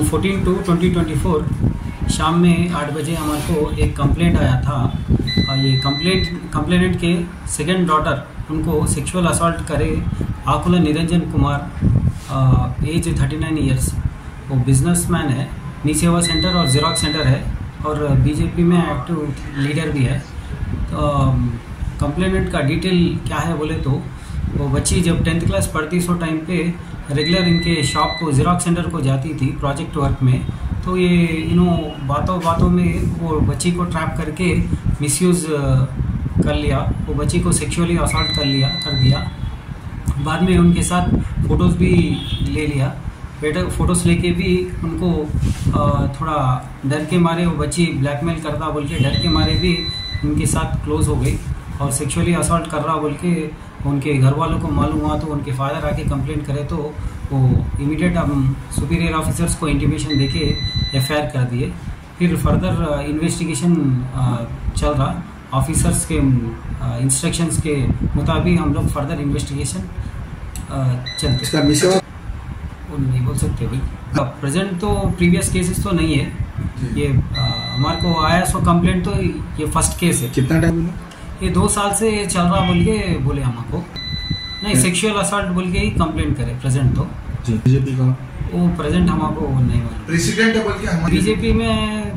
14/2/2024 शाम में 8 बजे हमारे को एक कंप्लेंट आया था। ये कंप्लेनेंट के सेकंड डॉटर उनको सेक्सुअल असॉल्ट करे आकुला निरंजन कुमार, एज 39 ईयर्स। वो बिजनेसमैन है, मी सेवा सेंटर और जेरोक्स सेंटर है और बीजेपी में एक्टिव लीडर भी है। तो कंप्लेनेंट का डिटेल क्या है बोले तो वो बच्ची जब 10th क्लास पढ़ती सो टाइम पे रेगुलर इनके शॉप को जेरोक्स सेंटर को जाती थी प्रोजेक्ट वर्क में। तो ये बातों बातों में वो बच्ची को ट्रैप करके मिसयूज़ कर लिया, वो बच्ची को सेक्सुअली असॉल्ट कर दिया। बाद में उनके साथ फ़ोटोज़ भी ले लिया। फ़ोटोज़ लेके भी उनको थोड़ा डर के मारे वो बच्ची ब्लैकमेल करता बोल के डर के मारे भी उनके साथ क्लोज़ हो गई और सेक्सुअली असॉल्ट कर रहा बोल के उनके घर वालों को मालूम हुआ। तो उनके फादर आके कंप्लेंट करे तो वो इमीडिएट हम सुपीरियर ऑफिसर्स को इंटीमेशन देके FIR कर दिए। फिर फर्दर इन्वेस्टिगेशन चल रहा। ऑफिसर्स के इंस्ट्रक्शंस के मुताबिक हम लोग फर्दर इन्वेस्टिगेशन चलते। वो नहीं बोल सकते भाई, प्रेजेंट तो प्रीवियस केसेस तो नहीं है। ये हमारे को आया सो कंप्लेंट तो ये फर्स्ट केस है। कितना टाइम? ये 2 साल से चल रहा बोल के बोले हमको। नहीं, सेक्सुअल असॉल्ट बोल के ही कंप्लेंट करे प्रेजेंट तो। बीजेपी का वो प्रेजेंट हमको नहीं मालूम। प्रेसिडेंट है बोल के हमारे बीजेपी में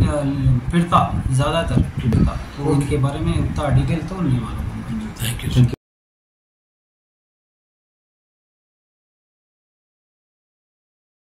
फिरता ज़्यादातर फिरता, तो उनके बारे में उतना डिटेल तो नहीं मालूम। Thank you.